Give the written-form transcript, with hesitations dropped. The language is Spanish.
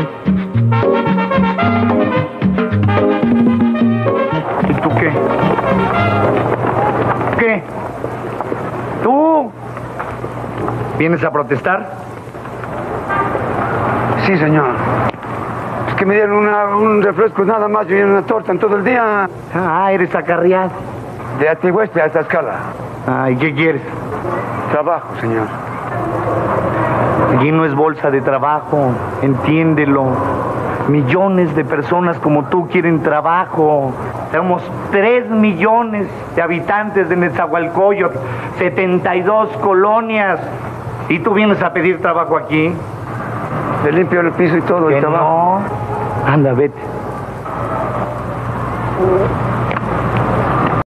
¿Y tú qué? ¿Qué? ¿Tú? ¿Vienes a protestar? Sí, señor. Es que me dieron un refresco nada más y una torta en todo el día. Ah, eres acarreado. De Atihueste a esta escala. ¿Y qué quieres? Trabajo, señor. Aquí no es bolsa de trabajo, entiéndelo. Millones de personas como tú quieren trabajo. Somos 3 millones de habitantes de Nezahualcóyotl, 72 colonias. ¿Y tú vienes a pedir trabajo aquí? Le limpio el piso y todo, el trabajo. No. Anda, vete.